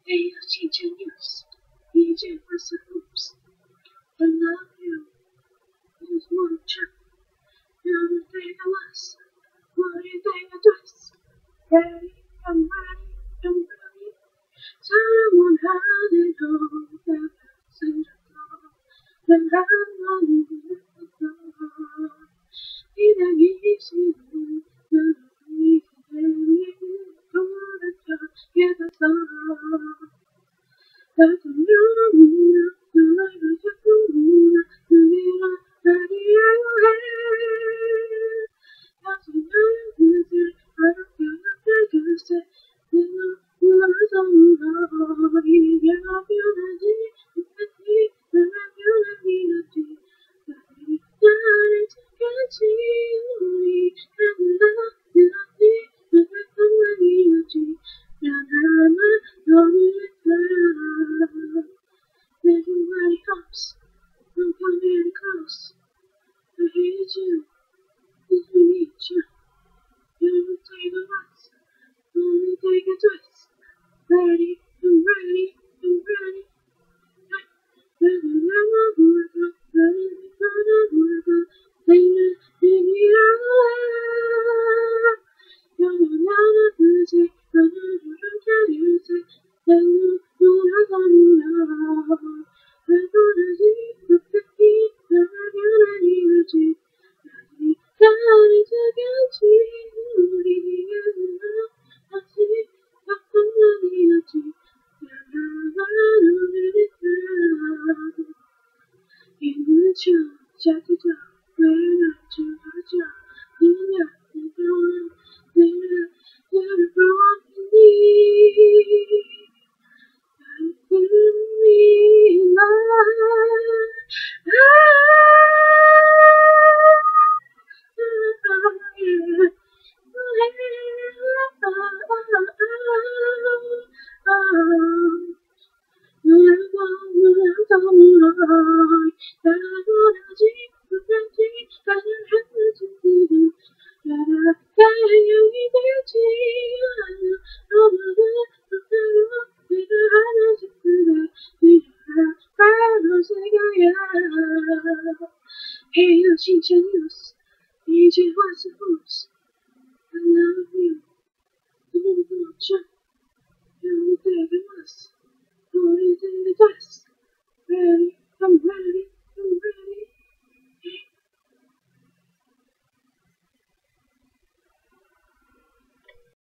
没有青春 news，一句话是 oops。I love you, I just wanna try. You think I was, what do you think I was? Ready, I'm ready, I'm ready. Someone had it all, that passenger door. Then I'm running the door. In a easy way, not a easy way. Get the door. That's a new the light of the moon, the mirror, ready in your head. That's a new music, I don't feel like I can say. You know, I don't know. You know, feel the deep, the deep, and I feel the deep, the deep. Darling, can't see me, can't love you, and I come with you, and I'm not with making my house, I'm coming close. I hate you, if we need you. You will take a bus, only take a twist. Ready, I'm ready, I'm ready. Hey, you change your news. DJ wants the boots. I love you. You don't know Chuck. You think I must. What do you think it does? Ready, I'm ready, I'm ready.